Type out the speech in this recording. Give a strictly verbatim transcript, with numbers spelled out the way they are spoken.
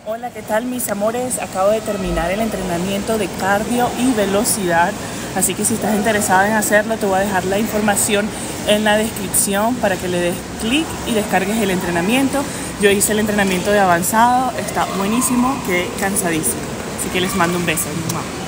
Hola, ¿qué tal mis amores? Acabo de terminar el entrenamiento de cardio y velocidad, así que si estás interesada en hacerlo te voy a dejar la información en la descripción para que le des clic y descargues el entrenamiento. Yo hice el entrenamiento de avanzado, está buenísimo, quedé cansadísimo, así que les mando un beso.